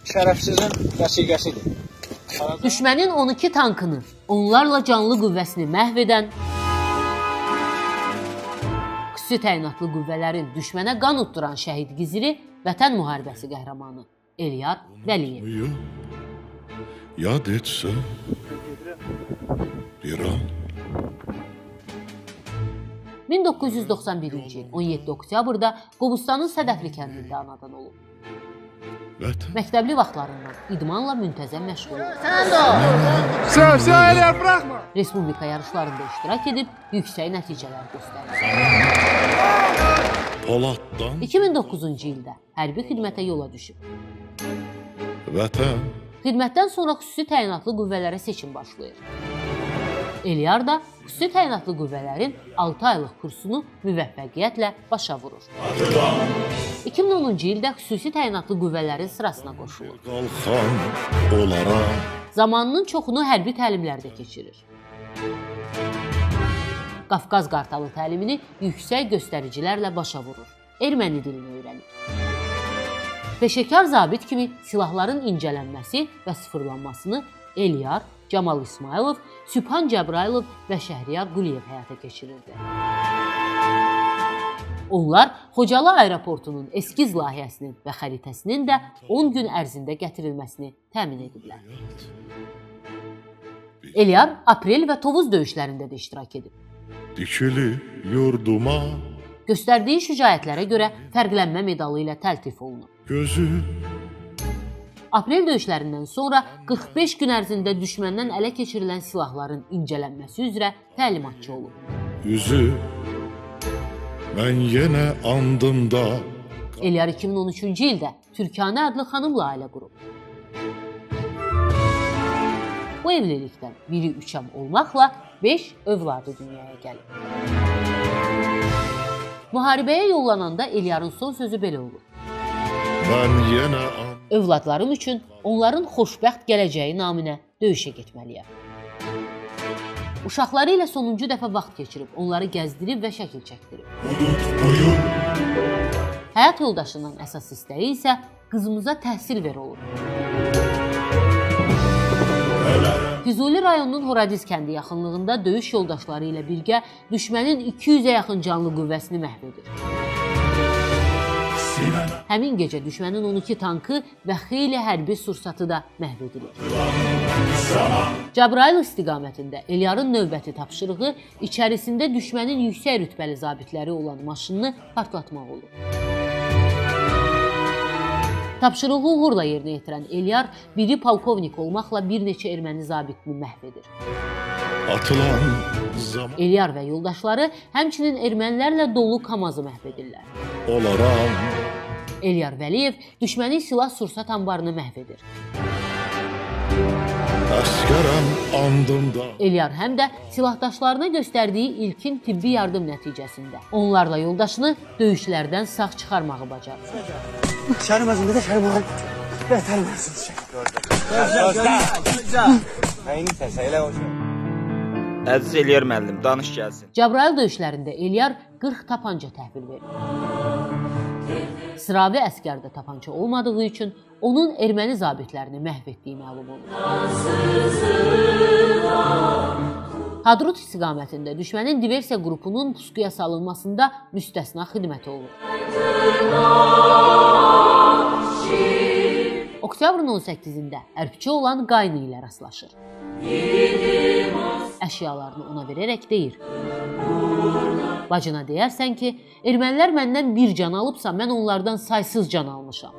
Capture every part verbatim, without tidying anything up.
şərəfsizin vəsiqəsidir. Düşmənin on iki tankını, onlarla canlı qüvvəsini məhv edən, xüsusi təyinatlı qüvvələrin düşmənə qan utduran şəhid Giziri Vətən müharibəsi qəhrəmanı Eliyar Vəliyev. Yad etsə bir an. min doqquz yüz doxsan birinci il on yeddi oktyabrda Qobustanın Sədəfli kəndində anadan olub. Məktəbli vaxtlarından idmanla müntəzəm məşğul olub. Respublika yarışlarında iştirak edib, yüksək nəticələr göstərir. iki min doqquzuncu ildə hərbi xidmətə yola düşüb. Xidmətdən sonra xüsusi təyinatlı qüvvələrə seçim başlayır. Eliyar da xüsusi təyinatlı qüvvələrin altı aylıq kursunu müvəffəqiyyətlə başa vurur. iki min onuncu ildə xüsusi təyinatlı qüvvələrin sırasına qoşulur. Zamanının çoxunu hərbi təlimlərdə keçirir. Qafqaz Qartalı təlimini yüksək göstəricilərlə başa vurur. Erməni dilini öyrənir. Peşəkar zabit kimi silahların incələnməsi və sıfırlanmasını Eliyar, Camal İsmailov, Sübhan Cəbrailov və Şəhriyar Quliyev həyata keçirirdi. Onlar Xocalı aeroportunun eskiz layihəsinin və xəritəsinin də on gün ərzində gətirilməsini təmin ediblər. Eliyar aprel və Tovuz döyüşlərində də iştirak edib. Dikili yurduma göstərdiyi şücaətlərə görə fərqlənmə medalı ilə təltif olunub. Gözü Aprel döyüşlərindən sonra qırx beş gün ərzində düşməndən ələ keçirilən silahların incələnməsi üzrə təlimatçı olub. Üzü mən yenə andımda. Eliyar iki min on üçüncü ildə Türkanə adlı xanımla ailə qurub. Bu evlilikdən biri üçəm olmaqla beş övladı dünyaya gəlib. Müharibəyə yollananda Eliyarın son sözü belə olur. Mən yenə övladlarım üçün onların xoşbəxt gələcəyi naminə döyüşə getməliyəm. Uşaqları ilə sonuncu dəfə vaxt keçirib, onları gəzdirib və şəkil çəkdirib. Həyat yoldaşının əsas istəyi isə qızımıza təhsil ver olur. Füzuli rayonunun Horadiz kəndi yaxınlığında döyüş yoldaşları ilə birgə düşmənin iki yüzə yaxın canlı qüvvəsini məhv edir. Həmin gecə düşmənin on iki tankı və xeyli hərbi sursatı da məhv edilir. Cəbrayıl istiqamətində Eliyarın növbəti tapşırığı içərisində düşmənin yüksək rütbəli zabitləri olan maşınını partlatmaq olur. Tapşırığı uğurla yerinə yetirən Eliyar biri polkovnik olmaqla bir neçə erməni zabitini məhv edir. Eliyar və yoldaşları həmçinin ermənilərlə dolu Kamazı məhv edirlər. Olaram. Eliyar Vəliyev düşmənin silah sursat anbarını məhv edir. Əskərəm andımda. Eliyar həm də silahdaşlarına göstərdiyi ilkin tibbi yardım nəticəsində onlarla yoldaşını döyüşlərdən sağ çıxarmağı bacarır. Şərim özündə də şərim olan bətər varsınız. Əziz Eliyar müəllim, danış gəlsin. Cəbrayıl döyüşlərində Eliyar qırx tapanca təhvil verir. Sıravi əskərdə tapanca olmadığı üçün onun erməni zabitlərini məhv etdiyi məlum olur. Hadrut istiqamətində düşmənin diversiya qrupunun pusquya salınmasında müstəsna xidməti olur. Oktyabrın on səkkizində hərbiçi olan Qayni ilə rastlaşır. Əşyalarını ona verərək deyir: bacına deyərsən ki, ermənilər məndən bir can alıbsa, mən onlardan saysız can almışam.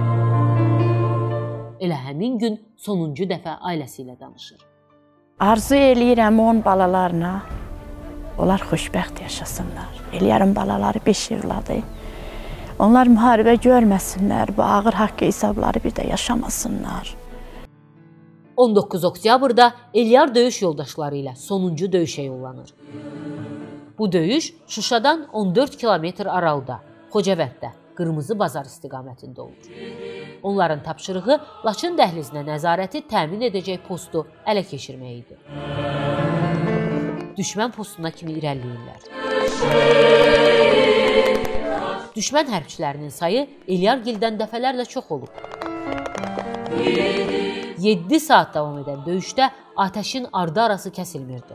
Elə həmin gün sonuncu dəfə ailəsi ilə danışır. Arzu eləyirəm onun balalarına, onlar xoşbəxt yaşasınlar. Eliyarın balaları beş evladı. Onlar müharibə görməsinlər, bu ağır haqqı hesabları bir də yaşamasınlar. on doqquz oktyabrda Eliyar döyüş yoldaşları ilə sonuncu döyüşə yollanır. Bu döyüş Şuşadan on dörd kilometr aralıda, Xocavənddə, Qırmızı Bazar istiqamətində olur. Onların tapşırığı Laçın dəhlizinə nəzarəti təmin edəcək postu ələ keçirmək idi. Düşmən postuna kimi irəliləyirlər. Düşmən hərbçilərinin sayı Eliyargildən dəfələrlə çox olub. yeddi saat davam edən döyüşdə atəşin ardı arası kəsilmirdi.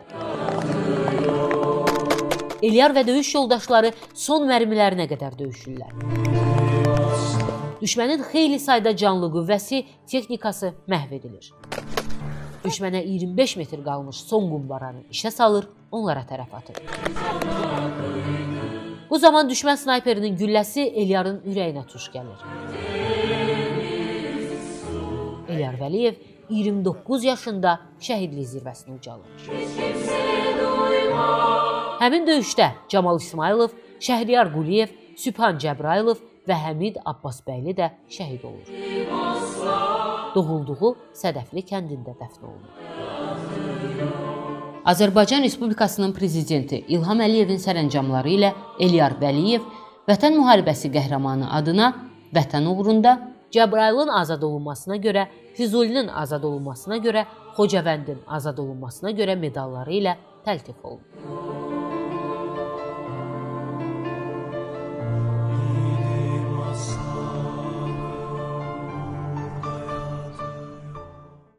Eliyar və döyüş yoldaşları son mərmilərinə qədər döyüşürlər. Düşmənin xeyli sayda canlı qüvvəsi, texnikası məhv edilir. Düşmənə iyirmi beş metr qalmış son qumbaranı işə salır, onlara tərəf atır. Bu zaman düşmən snayperinin gülləsi Eliyarın ürəyinə tuş gəlir. Eliyar Vəliyev iyirmi doqquz yaşında şəhidlik zirvəsini ucalır. Həmin döyüşdə Camal İsmailov, Şəhriyar Quliyev, Sübhan Cəbrayılov və Həmid Abbasbəyli də şəhid olur. Doğulduğu Sədəfli kəndində dəfn olunur. Azərbaycan Respublikasının prezidenti İlham Əliyevin sərəncamları ilə Eliyar Vəliyev Vətən müharibəsi qəhrəmanı adına vətən uğrunda, Cəbrailin azad olunmasına görə, Füzulinin azad olunmasına görə, Xocavəndin azad olunmasına görə medalları ilə təltif olunur.